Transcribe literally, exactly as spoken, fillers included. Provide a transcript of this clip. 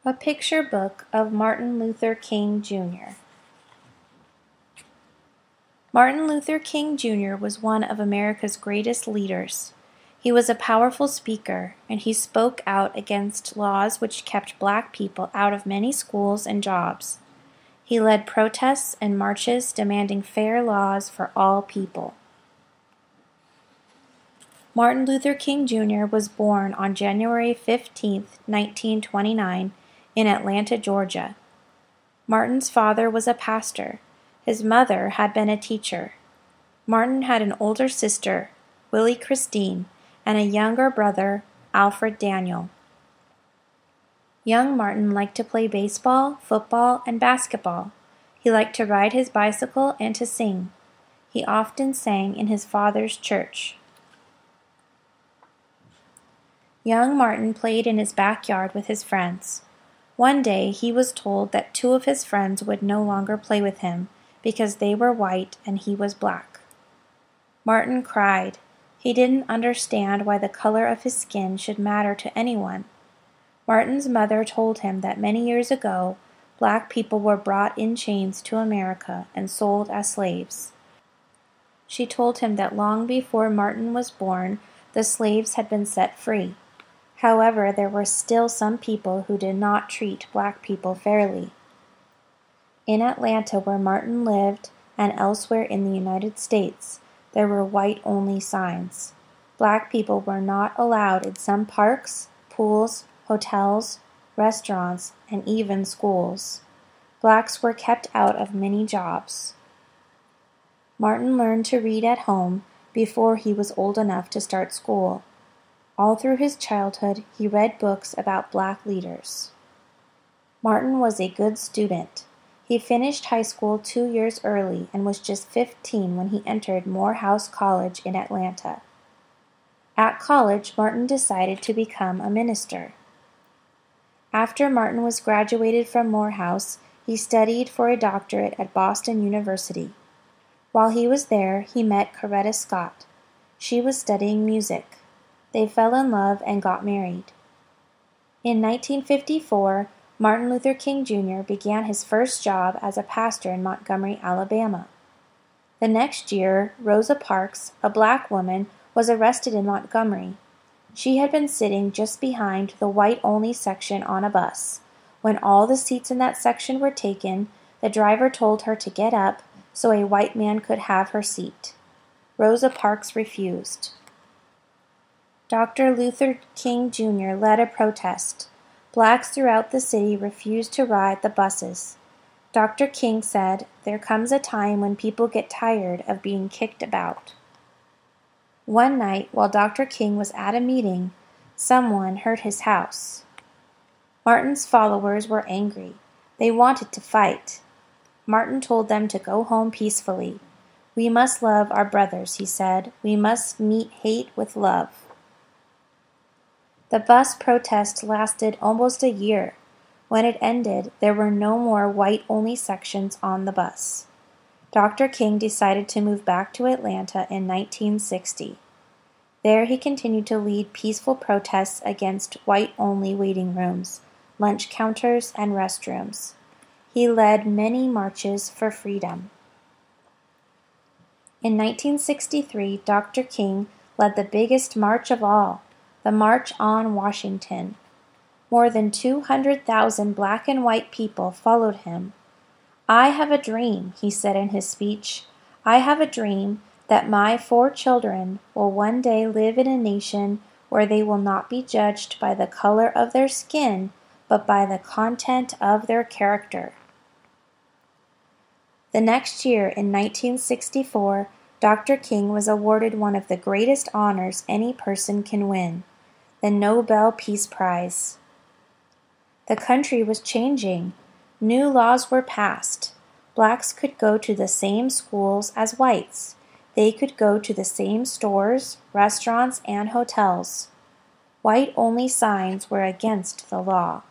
A Picture Book of Martin Luther King, Junior Martin Luther King, Junior was one of America's greatest leaders. He was a powerful speaker, and he spoke out against laws which kept black people out of many schools and jobs. He led protests and marches demanding fair laws for all people. Martin Luther King, Junior was born on January fifteenth, nineteen twenty-nine, in Atlanta, Georgia. Martin's father was a pastor. His mother had been a teacher. Martin had an older sister, Willie Christine, and a younger brother, Alfred Daniel. Young Martin liked to play baseball, football, and basketball. He liked to ride his bicycle and to sing. He often sang in his father's church. Young Martin played in his backyard with his friends. One day he was told that two of his friends would no longer play with him because they were white and he was black. Martin cried. He didn't understand why the color of his skin should matter to anyone. Martin's mother told him that many years ago, black people were brought in chains to America and sold as slaves. She told him that long before Martin was born, the slaves had been set free. However, there were still some people who did not treat black people fairly. In Atlanta, where Martin lived, and elsewhere in the United States, there were white-only signs. Black people were not allowed in some parks, pools, hotels, restaurants, and even schools. Blacks were kept out of many jobs. Martin learned to read at home before he was old enough to start school. All through his childhood, he read books about black leaders. Martin was a good student. He finished high school two years early and was just fifteen when he entered Morehouse College in Atlanta. At college, Martin decided to become a minister. After Martin was graduated from Morehouse, he studied for a doctorate at Boston University. While he was there, he met Coretta Scott. She was studying music. They fell in love and got married. In nineteen fifty-four, Martin Luther King, Junior began his first job as a pastor in Montgomery, Alabama. The next year, Rosa Parks, a black woman, was arrested in Montgomery. She had been sitting just behind the white-only section on a bus. When all the seats in that section were taken, the driver told her to get up so a white man could have her seat. Rosa Parks refused. Doctor Luther King, Junior led a protest. Blacks throughout the city refused to ride the buses. Doctor King said, "There comes a time when people get tired of being kicked about." One night, while Doctor King was at a meeting, someone hurt his house. Martin's followers were angry. They wanted to fight. Martin told them to go home peacefully. "We must love our brothers," he said. "We must meet hate with love." The bus protest lasted almost a year. When it ended, there were no more white-only sections on the bus. Doctor King decided to move back to Atlanta in nineteen sixty. There he continued to lead peaceful protests against white-only waiting rooms, lunch counters, and restrooms. He led many marches for freedom. In nineteen sixty-three, Doctor King led the biggest march of all, the March on Washington. More than two hundred thousand black and white people followed him. "I have a dream," he said in his speech. "I have a dream that my four children will one day live in a nation where they will not be judged by the color of their skin, but by the content of their character." The next year, in nineteen sixty-four, Doctor King was awarded one of the greatest honors any person can win, the Nobel Peace Prize. The country was changing. New laws were passed. Blacks could go to the same schools as whites. They could go to the same stores, restaurants, and hotels. White-only signs were against the law.